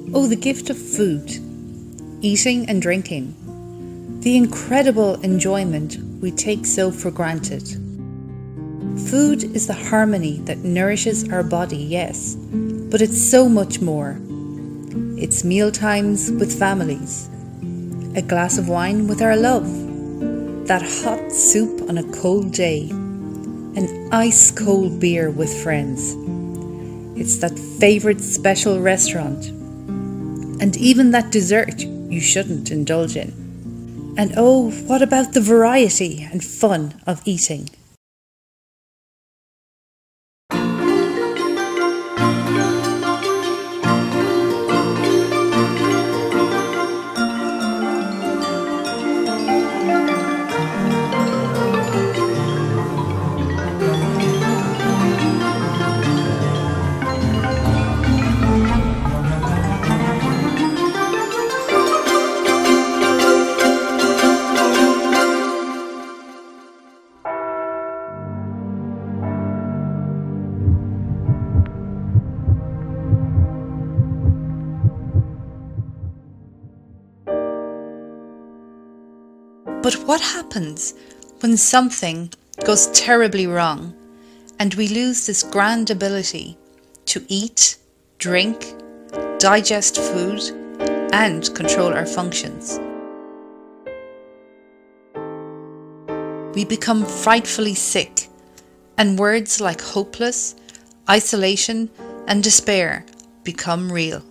Oh, the gift of food, eating and drinking, the incredible enjoyment we take so for granted. Food is the harmony that nourishes our body, yes, but it's so much more. It's meal times with families, a glass of wine with our love, that hot soup on a cold day, an ice cold beer with friends. It's that favourite special restaurant, and even that dessert you shouldn't indulge in. And oh, what about the variety and fun of eating? But what happens when something goes terribly wrong and we lose this grand ability to eat, drink, digest food and control our functions? We become frightfully sick, and words like hopeless, isolation and despair become real.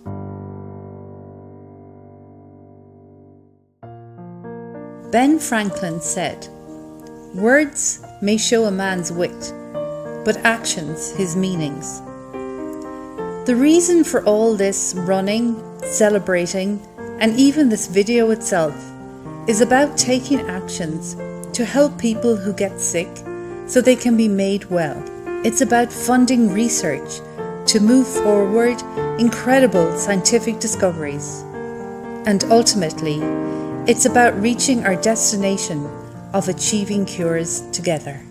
Ben Franklin said, "Words may show a man's wit, but actions his meanings." The reason for all this running, celebrating, and even this video itself is about taking actions to help people who get sick so they can be made well. It's about funding research to move forward incredible scientific discoveries. And ultimately, it's about reaching our destination of achieving cures together.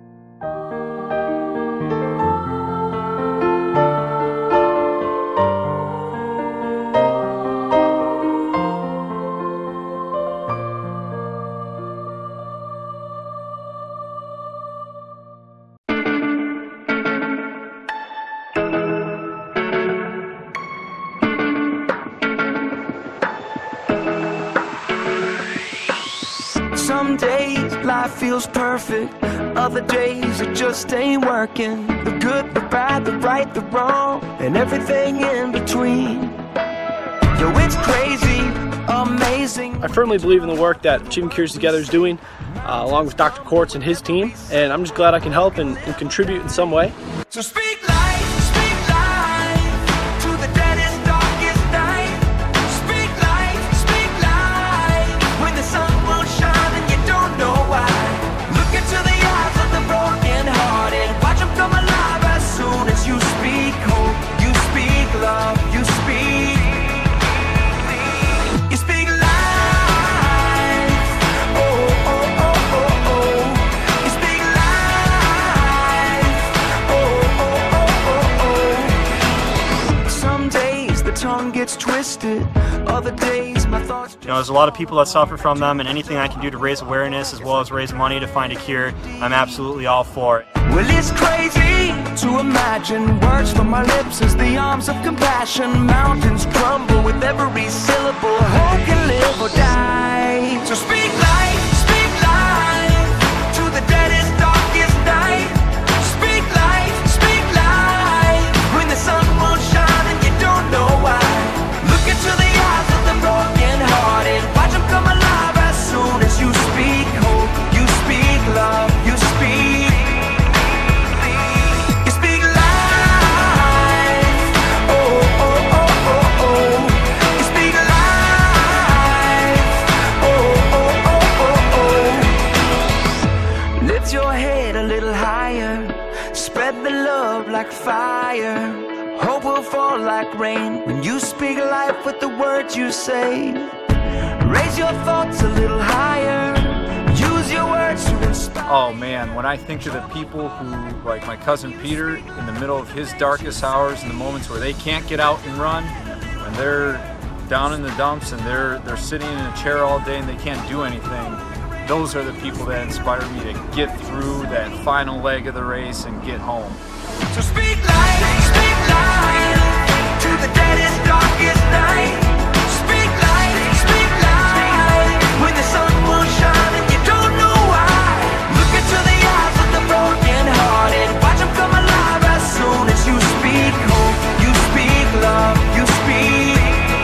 Some days life feels perfect, other days it just ain't working. The good, the bad, the right, the wrong, and everything in between. Yo, it's crazy, amazing. I firmly believe in the work that Achieving Cures Together is doing, along with Dr. Quartz and his team, and I'm just glad I can help and contribute in some way. So speak life to the deadest, darkest night. Speak life when the sun won't shine and you don't know why. Look into the eyes of the broken hearted, watch them come alive as soon as you speak hope, you speak love, you speak life. Oh, oh, oh, oh, oh. You speak life. Oh, oh, oh, oh, oh. Some days the tongue gets twisted, other days my thoughts. You know, there's a lot of people that suffer from them, and anything I can do to raise awareness as well as raise money to find a cure, I'm absolutely all for it. Well, it's crazy to imagine words from my lips as the arms of compassion. Mountains crumble with every syllable. Hope can live or die. So speak life to the deadest, darkest night. Speak life when the sun won't shine and you don't know why. Look into the eyes of the broken hearted, watch them come alive as soon as you speak hope, you speak love, you speak. You speak life. Oh, oh, oh, oh, oh. You speak life. Oh, oh, oh, oh, oh. Lift your head a little higher, spread the love like fire. Hope will fall like rain when you speak life with the words you say. Raise your thoughts a little higher, use your words to inspire. Oh man, when I think of the people who, like my cousin Peter, in the middle of his darkest hours, in the moments where they can't get out and run, and they're down in the dumps and they're sitting in a chair all day and they can't do anything. Those are the people that inspire me to get through that final leg of the race and get home. So speak life to the deadest, darkest night. Speak life when the sun will shine and you don't know why. Look into the eyes of the broken hearted, watch them come alive as soon as you speak hope, you speak love, you speak.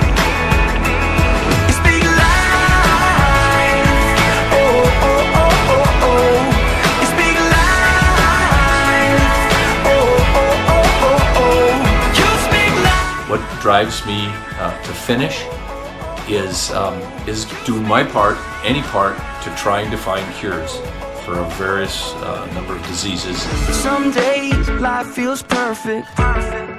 What drives me to finish is doing my part, any part, to trying to find cures for a various number of diseases. Some days life feels perfect.